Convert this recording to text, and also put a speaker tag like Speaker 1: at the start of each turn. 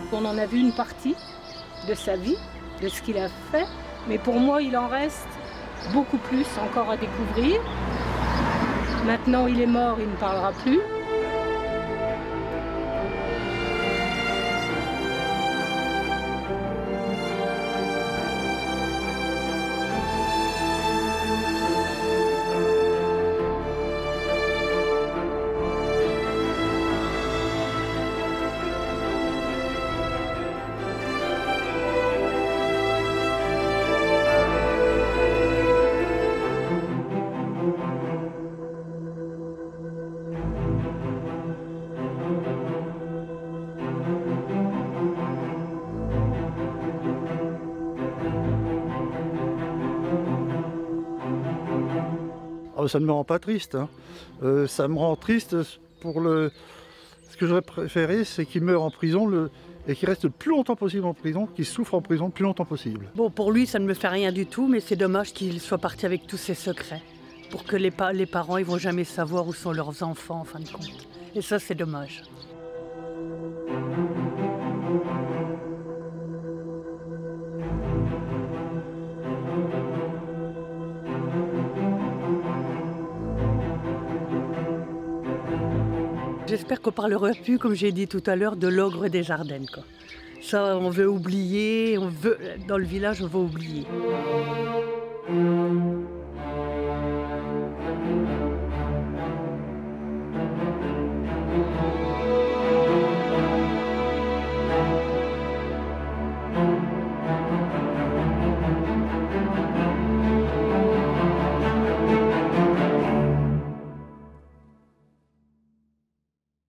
Speaker 1: On en a vu une partie de sa vie, de ce qu'il a fait, mais pour moi, il en reste beaucoup plus encore à découvrir. Maintenant, il est mort, il ne parlera plus.
Speaker 2: Ah, ça ne me rend pas triste, hein. Ça me rend triste pour le... Ce que j'aurais préféré, c'est qu'il meure en prison et qu'il reste le plus longtemps possible en prison, qu'il souffre en prison le plus longtemps possible.
Speaker 3: Bon, pour lui, ça ne me fait rien du tout, mais c'est dommage qu'il soit parti avec tous ses secrets. Pour que les parents, ils vont jamais savoir où sont leurs enfants, en fin de compte. Et ça, c'est dommage. J'espère qu'on parlera plus, comme j'ai dit tout à l'heure, de l'ogre des Ardennes, quoi. Ça, on veut oublier, dans le village, on veut oublier.